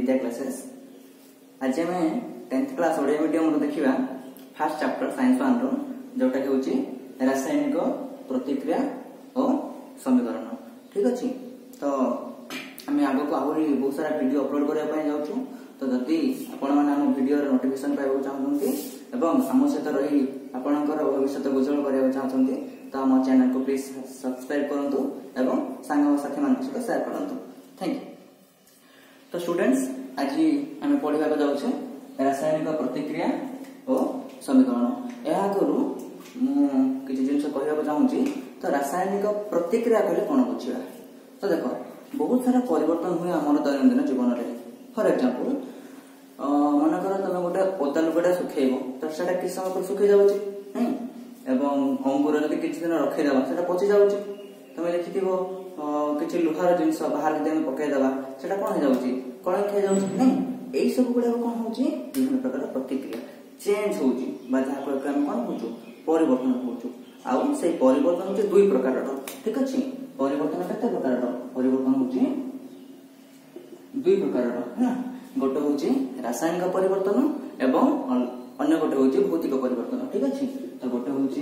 विद्या classes. आज आम 10th class Odia medium देखा फर्स्ट चैप्टर साइंस 1 रो जोटा कि रासायनिक प्रतिक्रिया और समीकरण। ठीक अच्छे तो आम आग को आहरी बहुत सारा वीडियो अपलोड करने जाऊँ। तो जदि आपण मैंने आम वीडियो नोटिफिकेशन पाइबा चाहते एवं आम सहित रही आपणकर भविष्य उज्जवल करने चाहते तो आम चैनल को प्लीज सब्सक्राइब करूँ एवं सांग साथी मान सहित शेयर करूँ। Thank you. तो स्टूडेंट्स आज आम पढ़ा जाऊे रासायनिक प्रतिक्रिया और समीकरण। यह आगु किसी जिन कहना चाहूँगी तो रासायनिक प्रतिक्रिया कहले कौन बुझा। तो देख बहुत सारा परिवर्तन हुए आम दैनंदिन जीवन में। फॉर एग्जांपल मनकर तुम गोटे ओदा लुगाटा सुखेब तो सेटा किस समय पर सुखी जाऊँ एवं अंगूर जब किसी दिन रखीदेवा से पचि जाऊँ। तुम देखि किसी लुहार जिनस बाहर जब पकईदेवा से कौन हो कण खाई जाऊँ नहीं। यही सब गुड़ा कौन हो विभिन्न प्रकार प्रतिक्रिया चेंज हो कौन हो परिवर्तन हो से परिवर्तन हो दुई प्रकार। ठीक अच्छे परिवर्तन केते प्रकार परिवर्तन हो दुई प्रकार है। गोटे हूँ रासायनिक परिवर्तन एवं अन्य गोटे हूँ भौतिक परिवर्तन। ठीक अच्छे तो गोटे हूँ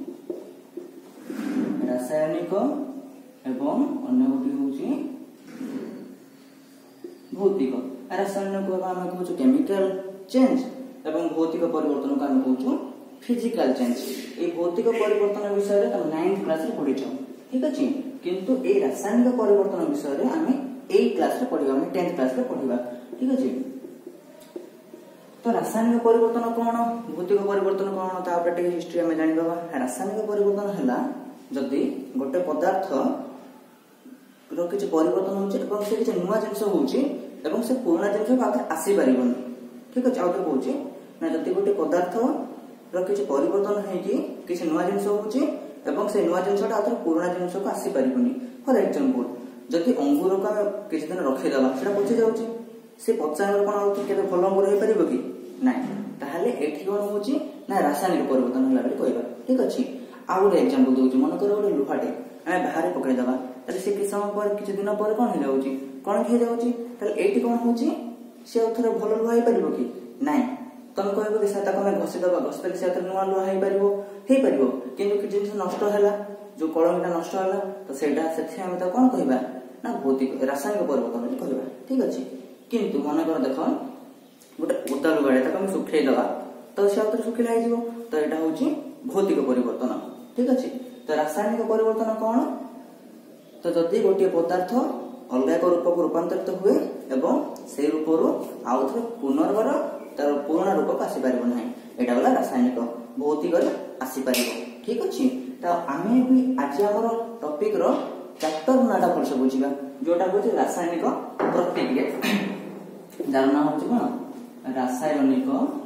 रासायनिक एवं अन्य गोटे हूँ भौतिक। रासायनिक आम कहूँ केमिकल चेंज एवं भौतिक परिवर्तन को आम कहूँ फिजिकल चेंज। ये भौतिक परिवर्तन विषय में तुम 9th क्लास रे पढ़ी। ठीक अच्छे किंतु ए रासायनिक परिवर्तन विषय में आम 8th क्लास रे पढ़ा 10th क्लास रे पढ़ा। ठीक अच्छे तो रासायनिक परिवर्तन कौन भौतिक परिवर्तन कौन तापर हिस्ट्री आम जानिबा। रासायनिक परिवर्तन है जदि गोटे पदार्थ रो किसी परिवर्तन हो से किसी नुआ जिनस हो से पुराना जिनस आसी पार। ठीक अच्छे आउ कहे ना जदि गोटे पदार्थ रो किसी परिवर्तन है किसी नुआ जिनस हो से नुआ जिनसा आउ पुराना जिनस को आसी पार। फॉर एग्जांपल जदि अंगूर को आम किसी दिन रखीदेवा से पचि जाऊँ से पचा अंगूर कौन के भल अंगूर हो पार कि ना ताहले एठी कौन हो रासायनिक परिवर्तन है कहवा। ठीक अच्छे आउ गोटे एग्जांपल दूसरी मनकर गोटे लुहाटे आम बाहर पकईदेवा से किस समय पर किसी दिन पर कौन हो जाऊँ कौन खाई जाऊँ ये कौन हो सी आउ थे भल लुहा हो पार कि ना। तुम कह कि घसीदबा घसीदे से नुआ लुहा हो पार कि जिन नष्ट है जो कलमीटा नष्ट है तो से कौन कहवा ना भौतिक रासायनिक परिवर्तन कहवा। ठीक अच्छे किंतु मनकर देख गोटे ओदा लुगाटे आम सुखेदेवा तो सी आउ सुखिला हो तो यहाँ हूँ भौतिक परिवर्तन। ठीक अच्छे तो रासायनिक परिवर्तन कौन तो जदि गोटे पदार्थ अलग एक रूप को रूपांतरित हुए एवं से रूप आउ थे पुनर्बार तार पुराना रूप को आसी पार ना यहाँ गला रासायनिक भौतिक आसीपार। ठीक अच्छे तो आम भी आज आम टॉपिक रो चैप्टर नाटा भलसे बुझा जोटा हूँ रासायनिक प्रतिक्रिया जार नाम हूँ कौन रासायनिक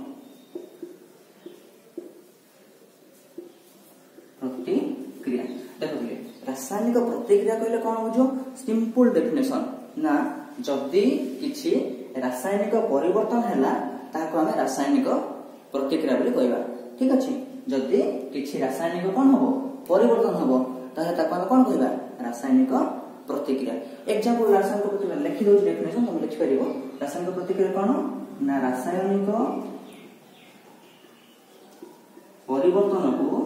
प्रतिक्रिया। देखिए रासायनिक प्रतिक्रिया कहले कौन बुझो सिंपल डेफिनेशन ना जदि किसी रासायनिक परिवर्तन है ताको आम रासायनिक प्रतिक्रिया बोली कहबा। ठीक अच्छे जदि किसी रासायनिक कौन हम परिवर्तन हम ताको आम कौन कहबा रासायनिक प्रतिक्रिया। एग्जांपल रासायनिक प्रतिक्रिया लिखि दउछ डेफिनेशन तुम लिखि परिबो। रासायनिक प्रतिक्रिया कौन ना रासायनिक परिवर्तन को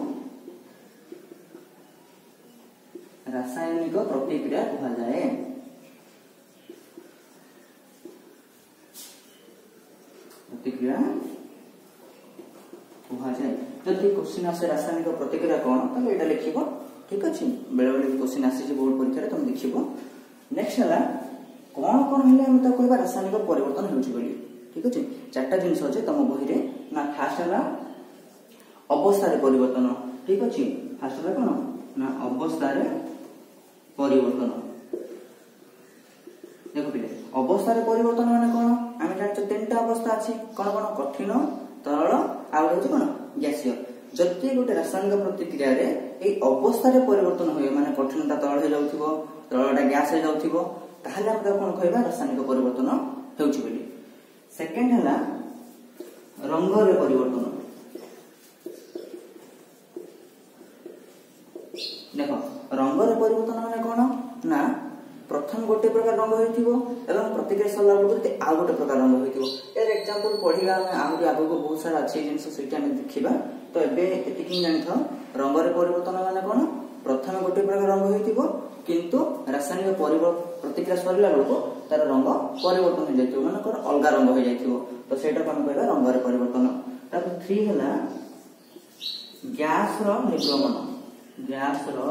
रासायनिक प्रतिक्रिया कहा जाए। प्रतिक्रिया कहा जाए जदि क्वेश्चन आसे रासायनिक प्रतिक्रिया कौन तो ये लिख। ठीक अच्छे बेले बेले क्वेश्चन आसी बोर्ड परीक्षा तुम देख। नेक्स्ट है कौन कौन है कह रासायनिक परिवर्तन हो। ठीक अच्छे 4टा जिन अच्छे तुम बही ना फास्ट है अवस्था परिवर्तन। ठीक अच्छे फास्ट है कौन ना अवस्था परिवर्तन। देख पे अवस्था परिवर्तन माने कौन आम जान 3टा अवस्था अच्छी कौन कौन कठिन तरल आउ कौन गैसीय। जदि गोटे रासायनिक प्रतिक्रिया रे ए अवस्था परिवर्तन हुए माने कठिनता तरल हो जाउथिबो तरलटा गैस हो जाउथिबो ताहले हम कौन कहबा रासायनिक परिवर्तन होउछि बोली। सेकंड है रंग रे परिवर्तन। देख रंग रे परिवर्तन माने कौन ना प्रथम गोटे प्रकार रंग होइथिबो एवं प्रतिक्रिया सरला बेलू आउ गोटे प्रकार रंग होइथिबो। यार एग्जांपल पढिबा आहुरी आगो बहुत सारा अछि जिंस सेटा हम देखिबा। तो एबे एतिकी जानि था रंग रे परिवर्तन माने कोन प्रथम गोटे प्रकार रंग होइथिबो किंतु रासायनिक प्रतिक्रिया सरला बेलू तार रंग परिवर्तन हो जाइथिबो माने कोन अलगा रंग हो जाइथिबो। तो सेटा कोन कहबा रंग रे परिवर्तन। तापर 3 हला गैस रो निर्गमन। गैस रो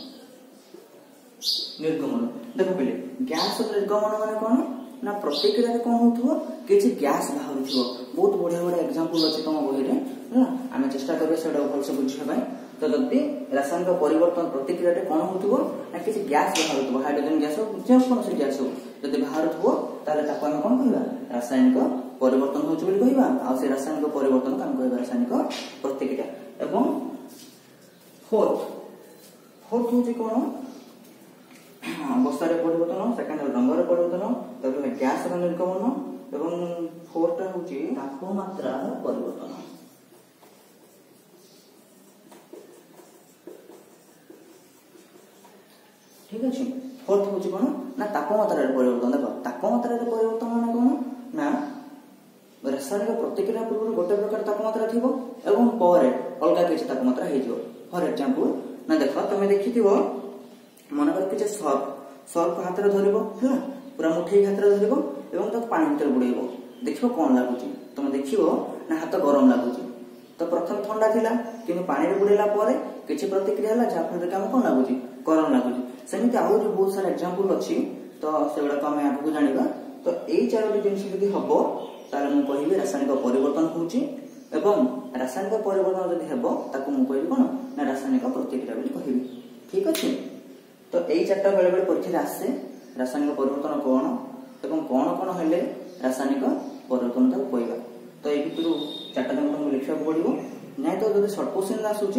निर्गमन देखो पहले गैस रो निर्गमन माने कोन ना प्रतिक्रिया रे कोन होथुबो किछि गैस बाहरुथुबो। बहुत बढ़िया बढ़िया एग्जांपल अछि तम बही रे ना आमे चेष्टा करबे सेडा ऊपर से बुझिबा भाई। तो जति रासायनिक परिवर्तन प्रतिक्रिया रे कोन होथुबो ना किछि गैस बाहरुथुबो हाइड्रोजन गैस हो जे कोन से गैस हो जति बाहरुथुबो ताले ताको हम कोन कहबा रासायनिक परिवर्तन होछु बोली कहबा। आ से रासायनिक परिवर्तन काम कहबा रासायनिक प्रतिक्रिया। एवं फोर्थ होची कोन अवस्था रे परिवर्तन सेकंड रंग रे परिवर्तन तब गैस रे निर्गमन एवं फोर्थ होची तापमात्रा परिवर्तन। ठीक अछि। फोर्थ होची कोन ना तापमात्रा रे परिवर्तन। देखो तापमात्रा रे परिवर्तन माने कोन ना रासायनिक प्रतिक्रिया पूर्व गोटे प्रकार तापमात्रा थिबो एवं ପରେ अलगा किछि तापमात्रा हे जिवो। फॉर एग्जांपल ना देखो तमे देखिथिबो मन कर किछि सर्फ हाथ रे धरिबो हैला पूरा मुठी हाथ रे धरिबो एवं तक पानी भीतर बुडैबो देखिबो कोन लागुची। तमे देखिबो ना हाथ गरम लागुची। तो प्रथम ठंडा थिला किंतु पानी रे बुडैला परे किछि प्रतिक्रिया हला जा फल काम कोन लागुची गरम लागुची। सेमिति आउ जो बहुत सारा एग्जांपल अछि तो सेगुडा को हम आगु जानिबा। तो एई चारोटी जिंस जदी हबो ताले मु कहिबे रासायनिक परिवर्तन होउची एवं रासायनिक परिवर्तन जदी हेबो ताको मु कहिबे कोन ना रासायनिक प्रतिक्रिया बोली कहिबे। ठीक अछि। तो एई चारटा बेले बेले परीक्षा आसे रासायनिक परिवर्तन कोन एवं कोन कोन हेले रासायनिक परिवर्तन ताको कहबा। तो ए भितरु चारटा जंक हम लिखिबा पड़िबो नै तो जदी शॉर्ट क्वेश्चन आसुची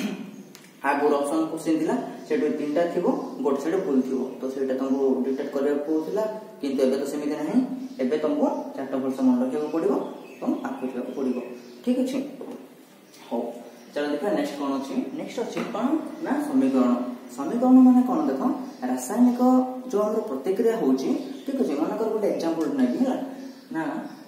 आगो ऑप्शन क्वेश्चन दिला सेटो तीनटा थिबो गोटे साइड भूल थिबो तो सेटा तुमको डिटेक्ट करबा पड़ुथिला किंतु एबे तो सेमिति नाही। एबे तुमको चारटा वर्ष मन रखिबा पड़िबो तुम आकु लिखबा पड़िबो। ठीक अछि। हो चलो देखा नेक्स्ट कोन अछि। नेक्स्ट अछि कोन ना समीकरण। समीकरण माने कोन देखो रासायनिक जो हमर प्रतिक्रिया होउची। ठीक अछि। माने कर गोटे एग्जांपल नै दिला ना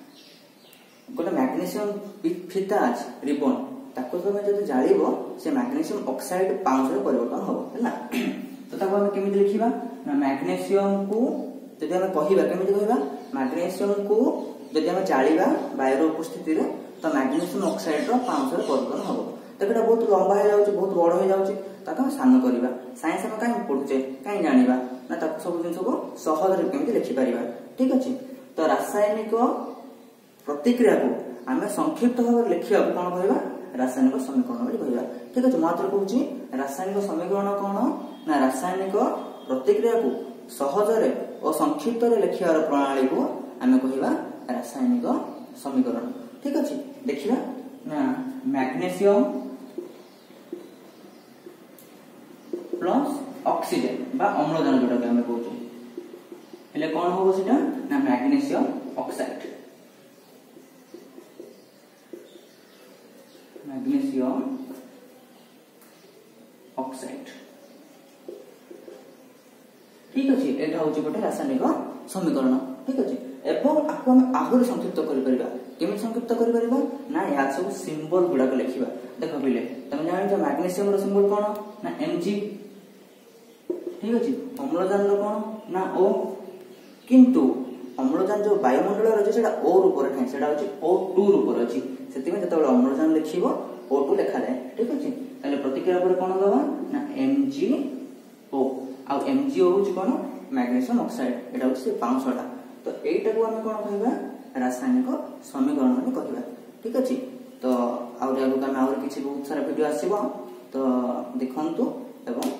गोटे मैग्नीशियम फीता अछि रिबन ताको तमे जदि जाळिबो से मैग्नीशियम ऑक्साइड पाउडर रे परिवर्तन हो हैला। तो ताको हम केमिति लिखिबा ना मैग्नीशियम को जदि हम कहिबा केमिति कहिबा मैग्नीशियम को जदि हम जाळिबा वायु रो उपस्थिति रे तो मैग्नीशियम ऑक्साइड रो पाउडर रे परिवर्तन हो। तबेटा बहुत लंबा हो जाउची बहुत बड़ हो जाउची ताको सान करबा। साइंस में काई पढुचे काई जानिबा ना ताको सब जिंस को सहज रे केमिति लिखि परिबा। ठीक अछि। तो रासायनिक प्रतिक्रिया को आमे संक्षिप्त भाव लिखिबा कोन कहबा रासायनिक समीकरण बोली कहबा। ठीक अछि। मात्र कहूची रासायनिक समीकरण कोन ना रासायनिक प्रतिक्रिया को सहज रे और संक्षिप्त रे लिखिबार प्रणाली को आमे कहबा रासायनिक समीकरण। ठीक अछि। देखिबा ना मैग्नीशियम प्लस ऑक्सीजन बा अम्लजान जोटा के हमें कहूछु हेले कोन होबो सेटा ना मैग्नीशियम ऑक्साइड। Magnesium oxide. ठीक अछि। एटा होछि गोटे रासायनिक समीकरण। ठीक अछि। एवं आको हम आहुर संक्षिप्त करि परिबा केमि संक्षिप्त करि परिबा ना या सब सिंबल गुडा को लिखिबा। देखो पहिले तमे जानि छ मैग्नीशियम रो सिंबल कोन ना Mg। ठीक अछि। अम्लजान रो कोन ना O किंतु अम्लजान जो वायुमंडल रो सेटा O रूप रे नै सेटा होछि O2 रूप रे अछि सेति में जतबे अम्लजान लिखिबो O2 लिखा जाय। ठीक अछि। ताले प्रतिक्रिया पर कोन दबा ना MgO आ MgO होछि कोन मैग्नीशियम ऑक्साइड एटा होछि 500 टा। तो एटा को हम कोन कहबा रासायनिक समीकरण में कहबा। ठीक अछि। तो आउर आगु हम आउर किछि बहुत सारा वीडियो आसीबो तो देखंतु एवं